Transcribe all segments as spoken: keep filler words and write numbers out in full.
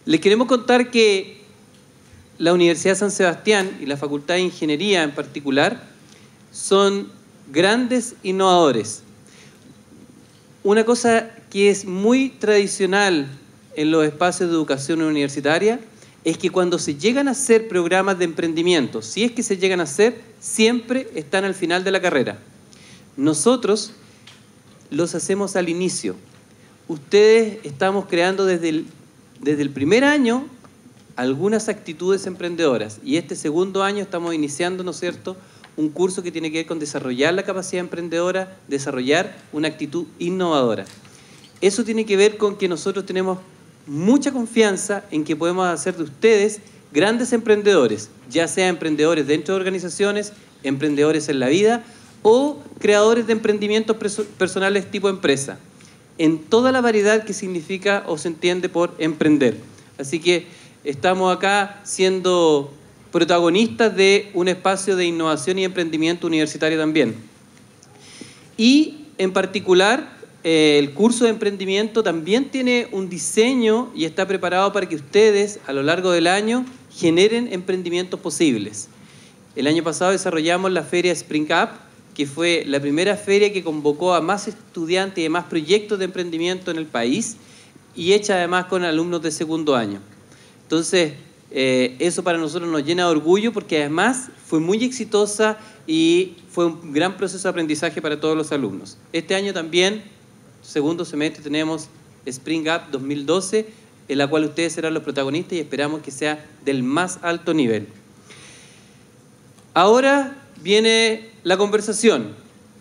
Les queremos contar que la Universidad de San Sebastián y la Facultad de Ingeniería en particular son grandes innovadores. Una cosa que es muy tradicional en los espacios de educación universitaria es que cuando se llegan a hacer programas de emprendimiento, si es que se llegan a hacer, siempre están al final de la carrera. Nosotros los hacemos al inicio. Ustedes estamos creando desde el, desde el primer año algunas actitudes emprendedoras y este segundo año estamos iniciando, ¿no es cierto?, un curso que tiene que ver con desarrollar la capacidad emprendedora, desarrollar una actitud innovadora. Eso tiene que ver con que nosotros tenemos mucha confianza en que podemos hacer de ustedes grandes emprendedores, ya sea emprendedores dentro de organizaciones, emprendedores en la vida o creadores de emprendimientos personales tipo empresa, en toda la variedad que significa o se entiende por emprender. Así que estamos acá siendo protagonistas de un espacio de innovación y emprendimiento universitario también. Y en particular, eh, el curso de emprendimiento también tiene un diseño y está preparado para que ustedes a lo largo del año generen emprendimientos posibles. El año pasado desarrollamos la feria Spring Up, que fue la primera feria que convocó a más estudiantes y a más proyectos de emprendimiento en el país y hecha además con alumnos de segundo año. Entonces, Eh, eso para nosotros nos llena de orgullo porque además fue muy exitosa y fue un gran proceso de aprendizaje para todos los alumnos. Este año también, segundo semestre, tenemos Spring Up dos mil doce, en la cual ustedes serán los protagonistas y esperamos que sea del más alto nivel. Ahora viene la conversación.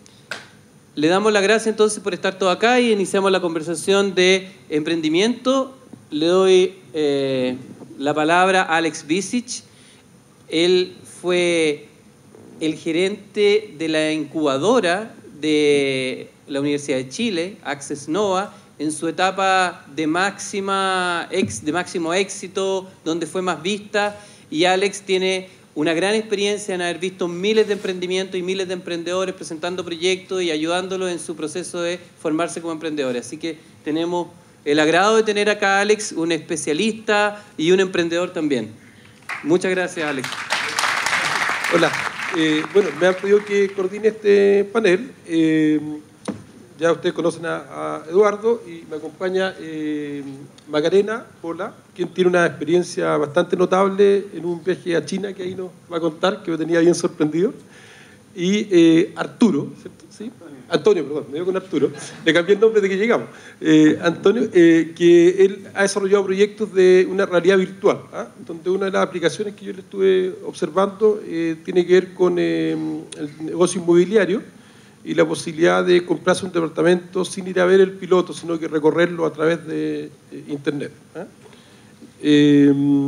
Le damos las gracias entonces por estar todos acá y iniciamos la conversación de emprendimiento. Le doy eh, la palabra a Alex Visic. Él fue el gerente de la incubadora de la Universidad de Chile, Access Nova, en su etapa de, máxima, de máximo éxito, donde fue más vista, y Alex tiene una gran experiencia en haber visto miles de emprendimientos y miles de emprendedores presentando proyectos y ayudándolos en su proceso de formarse como emprendedores. Así que tenemos el agrado de tener acá a Alex, un especialista y un emprendedor también. Muchas gracias, Alex. Hola. Eh, bueno, me han pedido que coordine este panel. Eh, ya ustedes conocen a, a Eduardo y me acompaña eh, Macarena Pola, quien tiene una experiencia bastante notable en un viaje a China que ahí nos va a contar, que me tenía bien sorprendido. Y eh, Arturo, ¿cierto? ¿Sí? Antonio, perdón, me dio con Arturo, le cambié el nombre de que llegamos. Eh, Antonio, eh, que él ha desarrollado proyectos de una realidad virtual, ¿ah? Donde una de las aplicaciones que yo le estuve observando eh, tiene que ver con eh, el negocio inmobiliario y la posibilidad de comprarse un departamento sin ir a ver el piloto, sino que recorrerlo a través de eh, Internet. ¿Ah? Eh,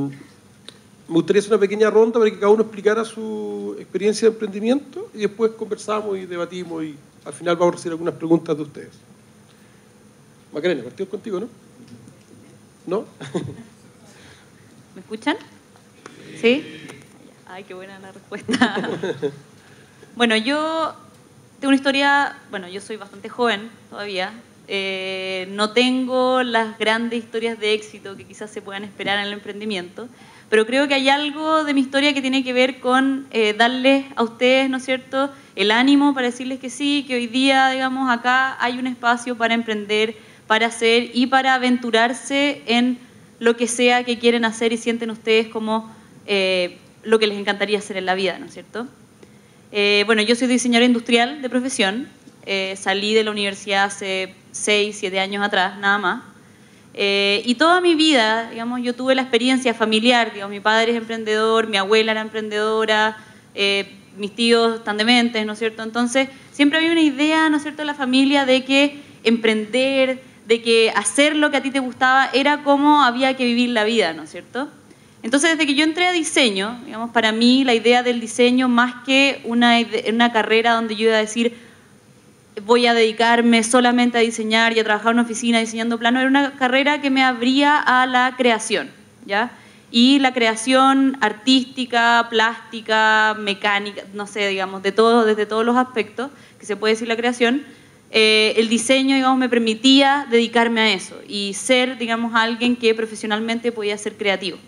Me gustaría hacer una pequeña ronda para que cada uno explicara su experiencia de emprendimiento y después conversamos y debatimos y al final vamos a recibir algunas preguntas de ustedes. Macarena, partimos contigo, ¿no? ¿No? ¿Me escuchan? ¿Sí? Ay, qué buena la respuesta. Bueno, yo tengo una historia, bueno, yo soy bastante joven todavía. Eh, no tengo las grandes historias de éxito que quizás se puedan esperar en el emprendimiento, pero creo que hay algo de mi historia que tiene que ver con eh, darles a ustedes, ¿no es cierto?, el ánimo para decirles que sí, que hoy día, digamos, acá hay un espacio para emprender, para hacer y para aventurarse en lo que sea que quieren hacer y sienten ustedes como eh, lo que les encantaría hacer en la vida, ¿no es cierto? Eh, bueno, yo soy diseñadora industrial de profesión, eh, salí de la universidad hace seis, siete años atrás, nada más. Eh, y toda mi vida, digamos, yo tuve la experiencia familiar, digamos, mi padre es emprendedor, mi abuela era emprendedora, eh, mis tíos están dementes, ¿no es cierto? Entonces, siempre había una idea, ¿no es cierto?, de la familia de que emprender, de que hacer lo que a ti te gustaba era como había que vivir la vida, ¿no es cierto? Entonces, desde que yo entré a diseño, digamos, para mí la idea del diseño, más que una, una carrera donde yo iba a decir voy a dedicarme solamente a diseñar y a trabajar en una oficina diseñando planos, era una carrera que me abría a la creación, ¿ya? Y la creación artística, plástica, mecánica, no sé, digamos, de todo, desde todos los aspectos que se puede decir la creación, eh, el diseño, digamos, me permitía dedicarme a eso y ser, digamos, alguien que profesionalmente podía ser creativo.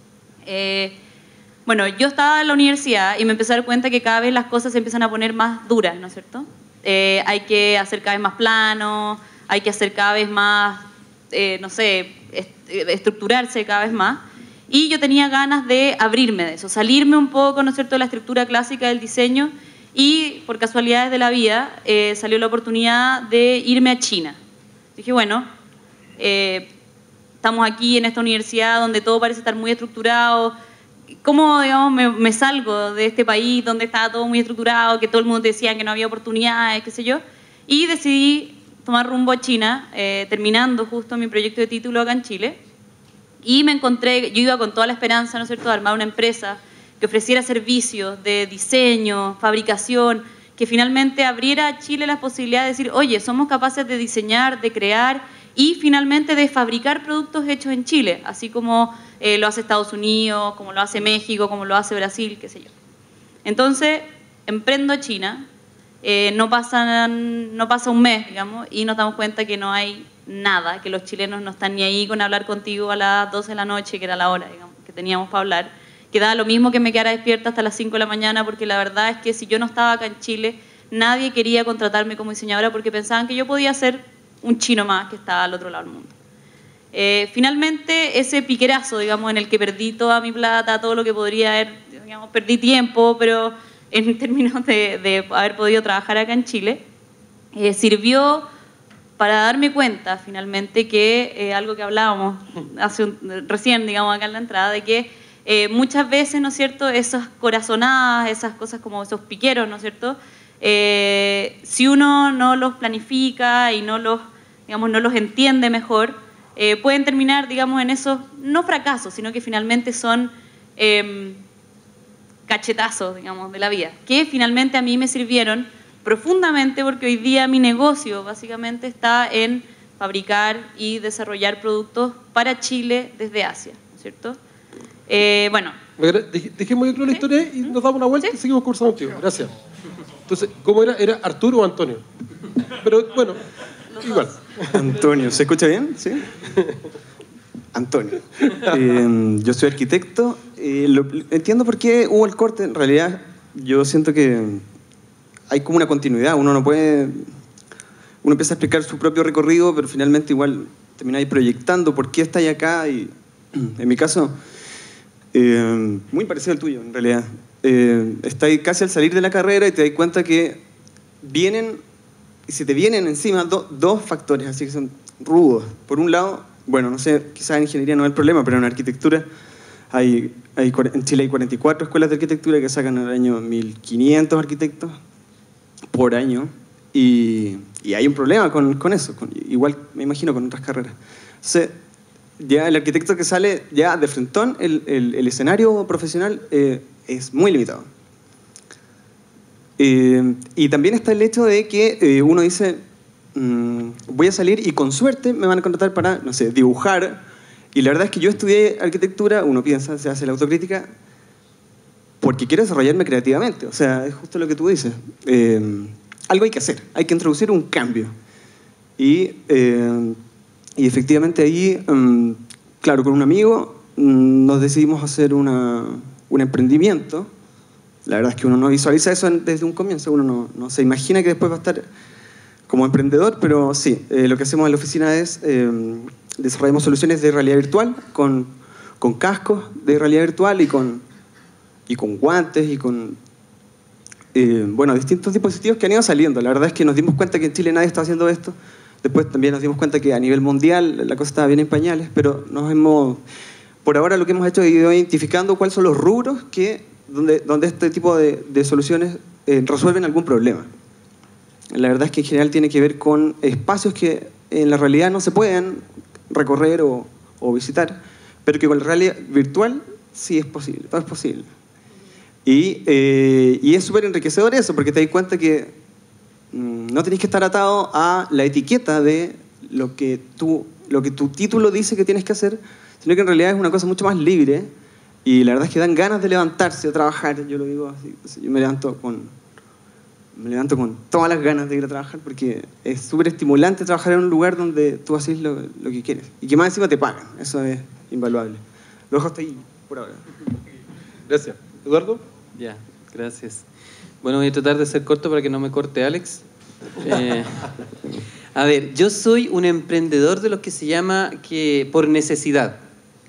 Eh, bueno, yo estaba en la universidad y me empecé a dar cuenta que cada vez las cosas se empiezan a poner más duras, ¿no es cierto? Eh, hay que hacer cada vez más planos, hay que hacer cada vez más, eh, no sé, est estructurarse cada vez más. Y yo tenía ganas de abrirme de eso, salirme un poco, ¿no es cierto?, de la estructura clásica del diseño, y por casualidades de la vida eh, salió la oportunidad de irme a China. Dije, bueno, eh, estamos aquí en esta universidad donde todo parece estar muy estructurado. ¿Cómo, digamos, me, me salgo de este país donde estaba todo muy estructurado, que todo el mundo decía que no había oportunidades, qué sé yo? Y decidí tomar rumbo a China, eh, terminando justo mi proyecto de título acá en Chile. Y me encontré, yo iba con toda la esperanza, ¿no es cierto?, de armar una empresa que ofreciera servicios de diseño, fabricación, que finalmente abriera a Chile las posibilidades de decir, oye, somos capaces de diseñar, de crear y finalmente de fabricar productos hechos en Chile, así como eh, lo hace Estados Unidos, como lo hace México, como lo hace Brasil, qué sé yo. Entonces, emprendo a China, eh, no, pasan, no pasa un mes, digamos, y nos damos cuenta que no hay nada, que los chilenos no están ni ahí con hablar contigo a las doce de la noche, que era la hora, digamos, que teníamos para hablar. Que daba lo mismo que me quedara despierta hasta las cinco de la mañana, porque la verdad es que si yo no estaba acá en Chile, nadie quería contratarme como diseñadora porque pensaban que yo podía ser un chino más que estaba al otro lado del mundo. Eh, finalmente, ese piquerazo, digamos, en el que perdí toda mi plata, todo lo que podría haber, digamos, perdí tiempo, pero en términos de, de haber podido trabajar acá en Chile, eh, sirvió para darme cuenta, finalmente, que eh, algo que hablábamos hace un, recién, digamos, acá en la entrada, de que eh, muchas veces, ¿no es cierto?, esas corazonadas, esas cosas como esos piqueros, ¿no es cierto?, eh, si uno no los planifica y no los, digamos, no los entiende mejor, eh, pueden terminar, digamos, en esos, no fracasos, sino que finalmente son eh, cachetazos, digamos, de la vida, que finalmente a mí me sirvieron profundamente porque hoy día mi negocio básicamente está en fabricar y desarrollar productos para Chile desde Asia, ¿no es cierto? Eh, bueno. Dejemos claro la historia y nos damos una vuelta, ¿sí?, y seguimos conversando contigo. Gracias. Entonces, ¿cómo era? ¿Era Arturo o Antonio? Pero bueno, igual. Antonio, ¿se escucha bien? ¿Sí? Antonio. Eh, yo soy arquitecto. Eh, lo, entiendo por qué hubo el corte. En realidad, yo siento que hay como una continuidad. Uno no puede... Uno empieza a explicar su propio recorrido, pero finalmente igual termináis proyectando por qué estáis acá. Y en mi caso, eh, muy parecido al tuyo, en realidad. Eh, estáis casi al salir de la carrera y te das cuenta que vienen, y se te vienen encima do, dos factores, así que son rudos. Por un lado, bueno, no sé, quizás en ingeniería no es el problema, pero en arquitectura hay, hay, en Chile hay cuarenta y cuatro escuelas de arquitectura que sacan al año mil quinientos arquitectos por año, y, y hay un problema con, con eso, con, igual me imagino con otras carreras. Entonces, ya el arquitecto que sale ya de frentón, el, el, el escenario profesional eh, es muy limitado. Eh, y también está el hecho de que eh, uno dice, mmm, voy a salir y con suerte me van a contratar para, no sé, dibujar. Y la verdad es que yo estudié arquitectura, uno piensa, se hace la autocrítica, porque quiero desarrollarme creativamente. O sea, es justo lo que tú dices. Eh, algo hay que hacer, hay que introducir un cambio. Y, eh, y efectivamente ahí, um, claro, con un amigo um, nos decidimos hacer una... un emprendimiento. La verdad es que uno no visualiza eso desde un comienzo, uno no, no se imagina que después va a estar como emprendedor, pero sí, eh, lo que hacemos en la oficina es eh, desarrollamos soluciones de realidad virtual con, con cascos de realidad virtual y con, y con guantes y con eh, bueno, distintos dispositivos que han ido saliendo. La verdad es que nos dimos cuenta que en Chile nadie está haciendo esto. Después también nos dimos cuenta que a nivel mundial la cosa estaba bien en pañales, pero nos hemos... Por ahora lo que hemos hecho es ir identificando cuáles son los rubros que, donde, donde este tipo de, de soluciones eh, resuelven algún problema. La verdad es que en general tiene que ver con espacios que en la realidad no se pueden recorrer o, o visitar, pero que con la realidad virtual sí es posible, todo es posible. Y, eh, y es súper enriquecedor eso, porque te das cuenta que mmm, no tenés que estar atado a la etiqueta de lo que, tú, lo que tu título dice que tienes que hacer, sino que en realidad es una cosa mucho más libre, y la verdad es que dan ganas de levantarse a trabajar. Yo lo digo así, yo me levanto con, me levanto con todas las ganas de ir a trabajar porque es súper estimulante trabajar en un lugar donde tú haces lo, lo que quieres y que más encima te pagan. Eso es invaluable. Lo dejo hasta ahí por ahora. Gracias. ¿Eduardo? Ya, gracias. Bueno, voy a tratar de ser corto para que no me corte Alex. Eh, a ver, yo soy un emprendedor de los que se llama que por necesidad.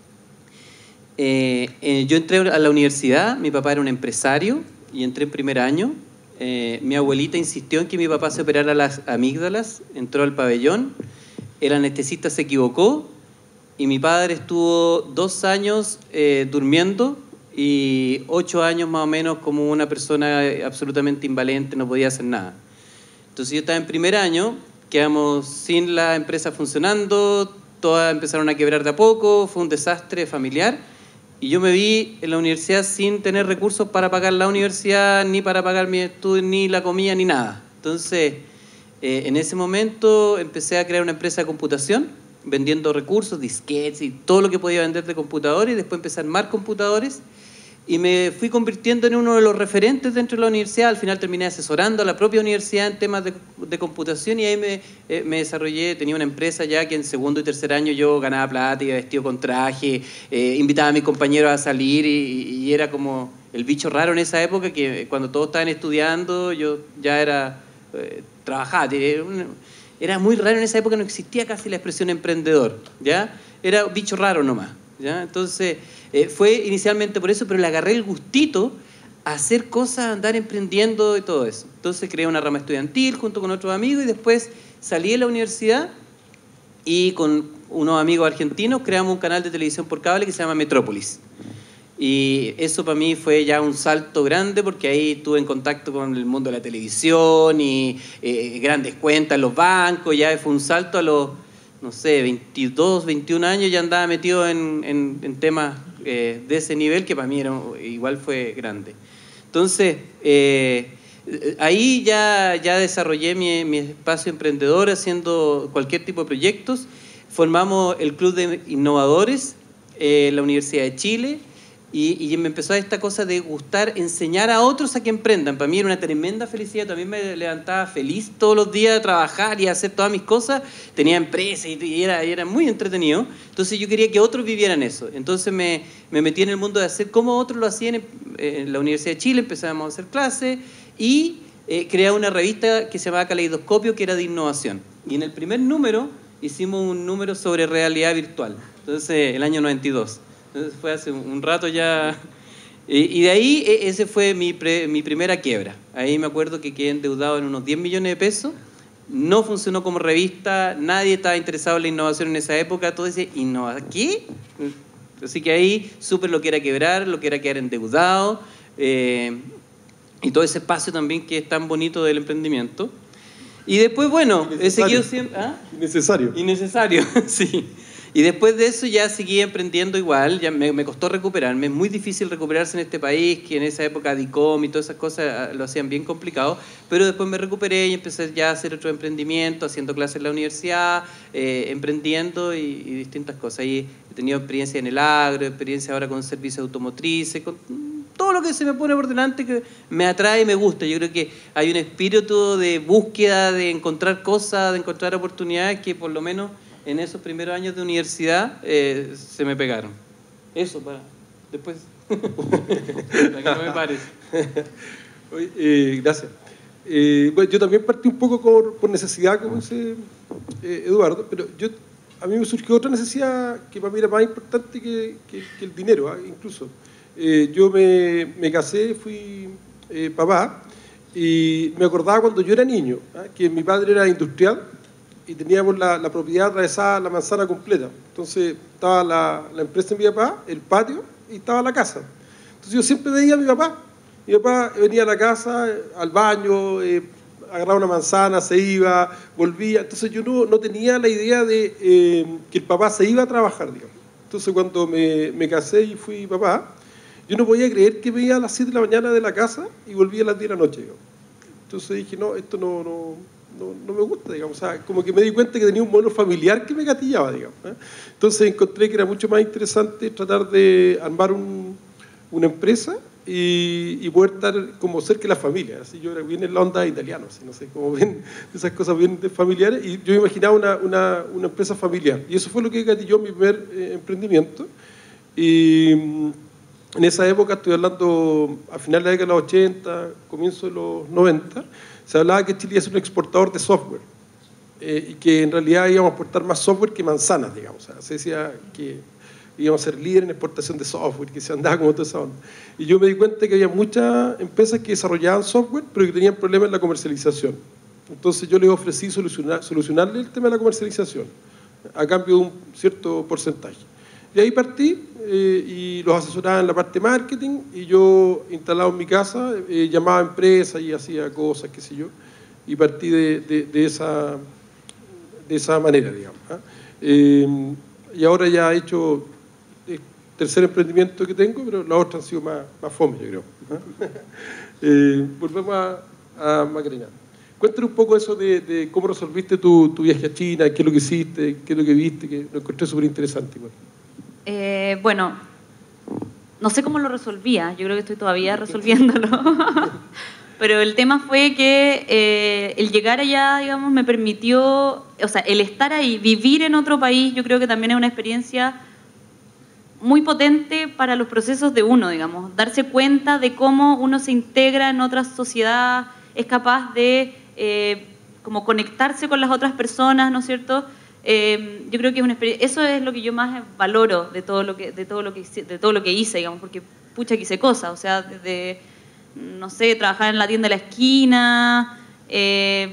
Eh, eh, yo entré a la universidad, mi papá era un empresario y entré en primer año. Eh, mi abuelita insistió en que mi papá se operara las amígdalas, entró al pabellón, el anestesista se equivocó y mi padre estuvo dos años eh, durmiendo y ocho años más o menos como una persona absolutamente invalente, no podía hacer nada. Entonces yo estaba en primer año, quedamos sin la empresa funcionando, todas empezaron a quebrar de a poco, fue un desastre familiar. Y yo me vi en la universidad sin tener recursos para pagar la universidad, ni para pagar mi estudio, ni la comida, ni nada. Entonces, eh, en ese momento empecé a crear una empresa de computación, vendiendo recursos, disquetes y todo lo que podía vender de computadores. Y después empecé a armar computadores y me fui convirtiendo en uno de los referentes dentro de la universidad. Al final terminé asesorando a la propia universidad en temas de, de computación y ahí me, eh, me desarrollé. Tenía una empresa ya que en segundo y tercer año yo ganaba plata, iba vestido con traje, eh, invitaba a mis compañeros a salir y, y era como el bicho raro en esa época que cuando todos estaban estudiando yo ya era, eh, trabajaba. Era muy raro en esa época, no existía casi la expresión emprendedor, ¿ya? Era bicho raro nomás, ¿ya? Entonces... Eh, fue inicialmente por eso, pero le agarré el gustito a hacer cosas, a andar emprendiendo y todo eso. Entonces creé una rama estudiantil junto con otros amigos y después salí de la universidad y con unos amigos argentinos creamos un canal de televisión por cable que se llama Metrópolis. Y eso para mí fue ya un salto grande porque ahí estuve en contacto con el mundo de la televisión y eh, grandes cuentas en los bancos, ya fue un salto a los, no sé, veintidós, veintiún años, ya andaba metido en, en, en temas eh, de ese nivel que para mí era, igual fue grande. Entonces, eh, ahí ya, ya desarrollé mi, mi espacio emprendedor haciendo cualquier tipo de proyectos. Formamos el Club de Innovadores en eh, la Universidad de Chile y, y me empezó esta cosa de gustar enseñar a otros a que emprendan. Para mí era una tremenda felicidad. También me levantaba feliz todos los días a trabajar y a hacer todas mis cosas. Tenía empresa y, y, era, y era muy entretenido. Entonces yo quería que otros vivieran eso. Entonces me, me metí en el mundo de hacer como otros lo hacían en, en la Universidad de Chile. Empezamos a hacer clases y eh, creé una revista que se llamaba Caleidoscopio, que era de innovación. Y en el primer número hicimos un número sobre realidad virtual. Entonces, el año noventa y dos. Entonces fue hace un rato ya. Y, y de ahí ese fue mi, pre, mi primera quiebra. Ahí me acuerdo que quedé endeudado en unos diez millones de pesos. No funcionó como revista, nadie estaba interesado en la innovación en esa época. Todo decía, ¿innova qué? Así que ahí supe lo que era quebrar, lo que era quedar endeudado. Eh, y todo ese espacio también que es tan bonito del emprendimiento. Y después, bueno, he seguido siempre... ¿Ah? Innecesario. Innecesario, sí. Y después de eso ya seguí emprendiendo igual, ya me, me costó recuperarme. Es muy difícil recuperarse en este país, que en esa época DICOM y todas esas cosas lo hacían bien complicado, pero después me recuperé y empecé ya a hacer otro emprendimiento, haciendo clases en la universidad, eh, emprendiendo y, y distintas cosas. Y he tenido experiencia en el agro, experiencia ahora con servicios automotrices, con todo lo que se me pone por delante que me atrae y me gusta. Yo creo que hay un espíritu de búsqueda, de encontrar cosas, de encontrar oportunidades que por lo menos en esos primeros años de universidad eh, se me pegaron. Eso, para después. Para que no me pares. Oye, eh, gracias. Eh, bueno, yo también partí un poco por, por necesidad, como dice eh, Eduardo, pero yo, a mí me surgió otra necesidad que para mí era más importante que, que, que el dinero, ¿eh? Incluso. Eh, yo me, me casé, fui eh, papá, y me acordaba cuando yo era niño, ¿eh? Que mi padre era industrial, y teníamos la, la propiedad atravesada la manzana completa. Entonces estaba la, la empresa de mi papá, el patio, y estaba la casa. Entonces yo siempre veía a mi papá. Mi papá venía a la casa, al baño, eh, agarraba una manzana, se iba, volvía. Entonces yo no, no tenía la idea de eh, que el papá se iba a trabajar, digamos. Entonces cuando me, me casé y fui papá, yo no podía creer que me iba a las siete de la mañana de la casa y volvía a las diez de la noche, digamos. Entonces dije, no, esto no... no No, no me gusta, digamos, o sea, como que me di cuenta que tenía un modelo familiar que me gatillaba, digamos, ¿eh? Entonces encontré que era mucho más interesante tratar de armar un, una empresa y, y poder estar como cerca de la familia. Así yo era bien en la onda italiana, así, no sé, como bien esas cosas bien familiares, y yo imaginaba una, una, una empresa familiar. Y eso fue lo que gatilló mi primer eh, emprendimiento. Y en esa época, estoy hablando a finales de la década de los ochenta, comienzo de los noventa, se hablaba que Chile iba a ser un exportador de software. Eh, y que en realidad íbamos a exportar más software que manzanas, digamos. O sea, se decía que íbamos a ser líder en exportación de software, que se andaba como toda esa onda. Y yo me di cuenta que había muchas empresas que desarrollaban software, pero que tenían problemas en la comercialización. Entonces yo les ofrecí solucionar, solucionarle el tema de la comercialización, a cambio de un cierto porcentaje. Y ahí partí eh, y los asesoraba en la parte de marketing, y yo, instalado en mi casa, eh, llamaba a empresas y hacía cosas, qué sé yo, y partí de, de, de esa... de esa manera, digamos. ¿eh? Eh, y ahora ya he hecho el tercer emprendimiento que tengo, pero los otros han sido más, más fome, yo creo. ¿eh? Eh, volvemos a, a Macarena. Cuéntanos un poco eso de, de cómo resolviste tu, tu viaje a China, qué es lo que hiciste, qué es lo que viste, que lo encontré súper interesante. Igual. Eh, bueno, no sé cómo lo resolvía, yo creo que estoy todavía resolviéndolo. Pero el tema fue que eh, el llegar allá, digamos, me permitió, o sea, el estar ahí, vivir en otro país, yo creo que también es una experiencia muy potente para los procesos de uno, digamos. Darse cuenta de cómo uno se integra en otra sociedad, es capaz de eh, como conectarse con las otras personas, ¿no es cierto? Eh, yo creo que es una experiencia, eso es lo que yo más valoro de todo lo que, de todo lo que, de todo lo que hice, digamos, porque pucha que hice cosas, o sea, desde... no sé, trabajar en la tienda de la esquina, eh,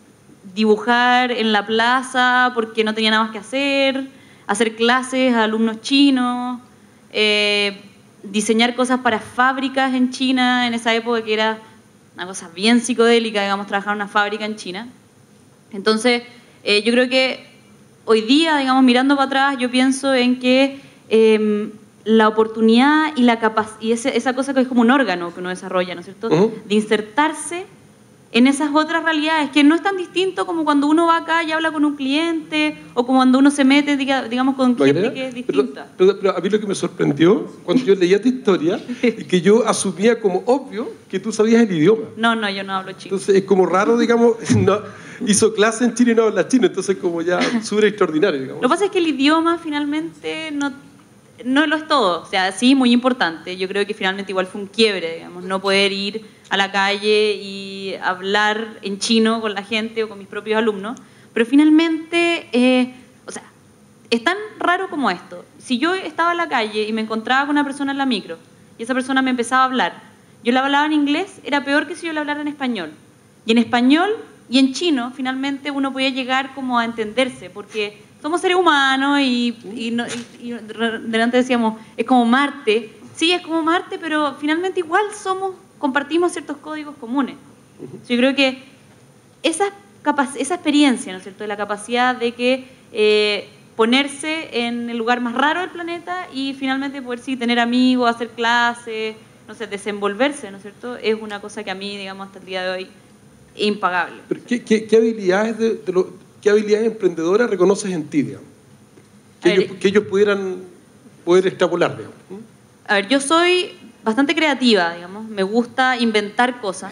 dibujar en la plaza porque no tenía nada más que hacer, hacer clases a alumnos chinos, eh, diseñar cosas para fábricas en China, en esa época que era una cosa bien psicodélica, digamos, trabajar en una fábrica en China. Entonces, eh, yo creo que hoy día, digamos, mirando para atrás, yo pienso en que... Eh, la oportunidad y la capacidad, y ese, esa cosa que es como un órgano que uno desarrolla, ¿no es cierto? Uh-huh. De insertarse en esas otras realidades, que no es tan distinto como cuando uno va acá y habla con un cliente, o como cuando uno se mete, diga, digamos, con gente que es distinta. Pero, pero, pero a mí lo que me sorprendió, cuando yo leía tu historia, es que yo asumía como obvio que tú sabías el idioma. No, no, yo no hablo chino. Entonces es como raro, digamos, no, hizo clase en Chile y no habla chino, entonces como ya súper extraordinario, digamos. Lo que pasa es que el idioma finalmente no... no lo es todo, o sea, sí, muy importante. Yo creo que finalmente igual fue un quiebre, digamos, no poder ir a la calle y hablar en chino con la gente o con mis propios alumnos, pero finalmente, eh, o sea, es tan raro como esto. Si yo estaba en la calle y me encontraba con una persona en la micro y esa persona me empezaba a hablar, yo le hablaba en inglés, era peor que si yo le hablara en español. Y en español y en chino, finalmente uno podía llegar como a entenderse, porque somos seres humanos y, y, no, y, y delante decíamos, es como Marte. Sí, es como Marte, pero finalmente igual somos, compartimos ciertos códigos comunes. Yo creo que esa, esa experiencia, ¿no es cierto?, de la capacidad de que eh, ponerse en el lugar más raro del planeta y finalmente poder sí, tener amigos, hacer clases, no sé, desenvolverse, ¿no es cierto?, es una cosa que a mí, digamos, hasta el día de hoy es impagable. ¿Pero qué, qué, qué habilidades de, de lo, qué habilidades emprendedoras reconoces en ti, digamos? Que, ellos, que ellos pudieran poder extrapolar, digamos. A ver, yo soy bastante creativa, digamos, me gusta inventar cosas.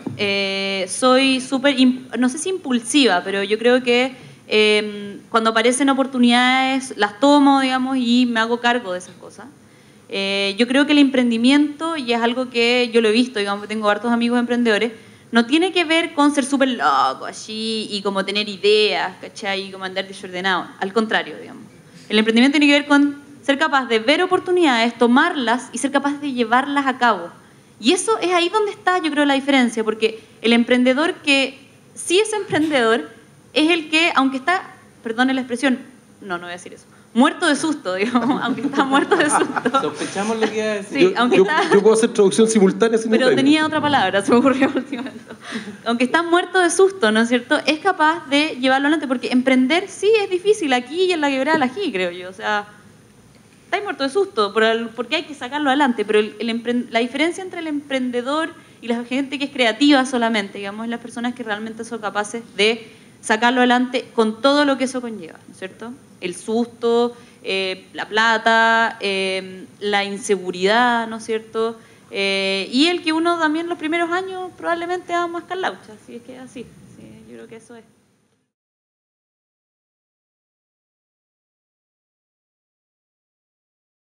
Eh, soy súper, no sé si impulsiva, pero yo creo que eh, cuando aparecen oportunidades las tomo, digamos, y me hago cargo de esas cosas. Eh, yo creo que el emprendimiento, y es algo que yo lo he visto, digamos, tengo hartos amigos emprendedores, no tiene que ver con ser súper loco así y como tener ideas, ¿cachai? Y como andar desordenado. Al contrario, digamos. El emprendimiento tiene que ver con ser capaz de ver oportunidades, tomarlas y ser capaz de llevarlas a cabo. Y eso es ahí donde está, yo creo, la diferencia, porque el emprendedor que sí es emprendedor es el que, aunque está, perdone la expresión, no, no voy a decir eso, muerto de susto, digamos, aunque está muerto de susto. Sospechamos lo que iba a decir. Sí, yo, aunque yo, está... yo puedo hacer traducción simultánea. Pero tenía otra palabra, se me ocurrió en último momento. Aunque está muerto de susto, ¿no es cierto?, es capaz de llevarlo adelante, porque emprender sí es difícil, aquí y en la quebrada del ají, creo yo, o sea... Estáis muerto de susto, porque hay que sacarlo adelante, pero el, el la diferencia entre el emprendedor y la gente que es creativa solamente, digamos, es las personas que realmente son capaces de sacarlo adelante con todo lo que eso conlleva, ¿no es cierto? El susto, eh, la plata, eh, la inseguridad, ¿no es cierto? Eh, y el que uno también los primeros años probablemente va a mascar laucha, así es que es así. Sí, yo creo que eso es.